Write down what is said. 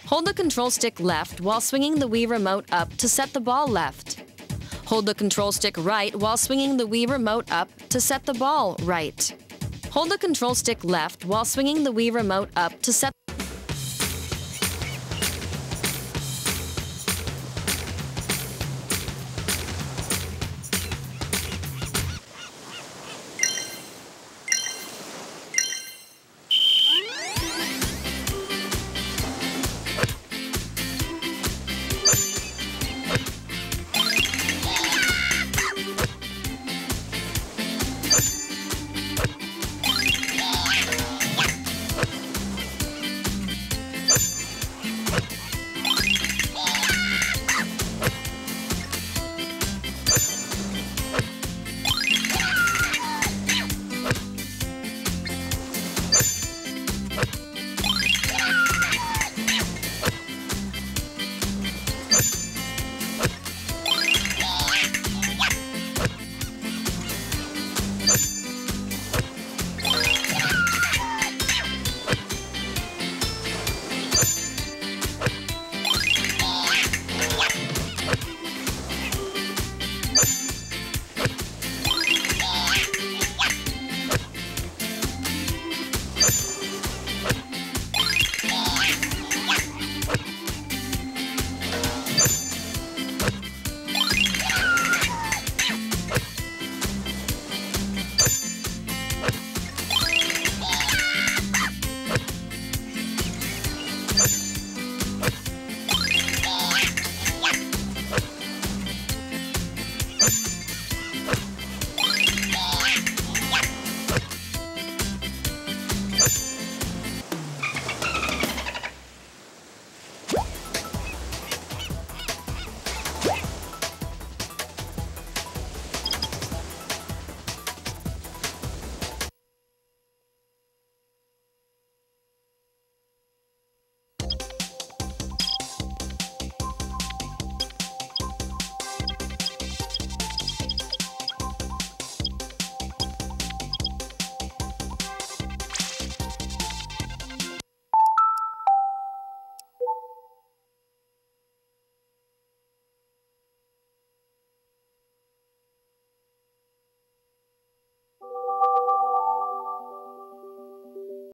Hold the control stick left while swinging the Wii Remote up to set the ball left. Hold the control stick right while swinging the Wii Remote up to set the ball right. Hold the control stick left while swinging the Wii Remote up to set